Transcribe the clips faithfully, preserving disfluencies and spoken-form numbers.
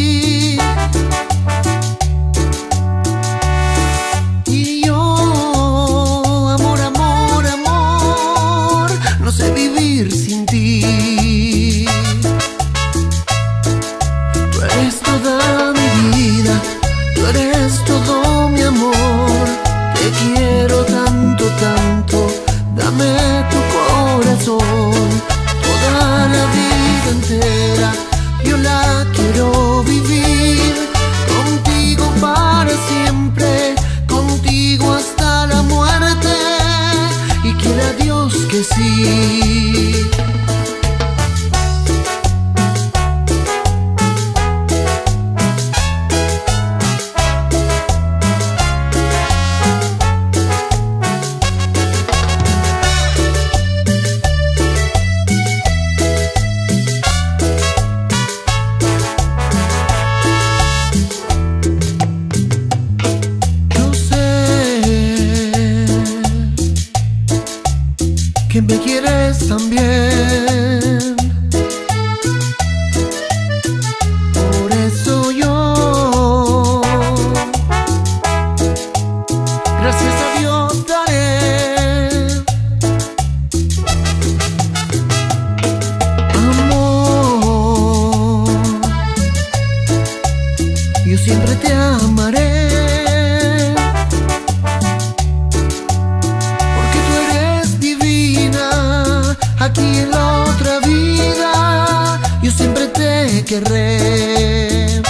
Y yo, amor, amor, amor, no sé vivir sin ti. Tú eres toda mi vida, tú eres todo mi amor. Te quiero tanto, tanto, dame tu corazón. Toda la vida entera yo la quiero vivir, contigo para siempre, contigo hasta la muerte, y quiera Dios que sí. Que me quieres también, por eso yo gracias a Dios daré. Amor, yo siempre te amaré, aquí en la otra vida yo siempre te querré.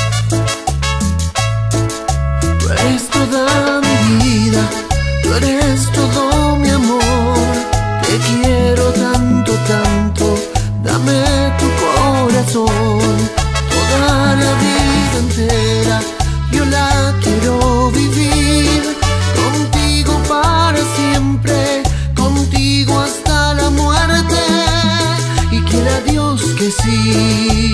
Tú eres toda mi vida, tú eres todo mi amor. Te quiero tanto, tanto, dame tu corazón. Toda la vida entera yo la quiero vivir, contigo para siempre, contigo hasta la muerte, y quiera Dios que sí.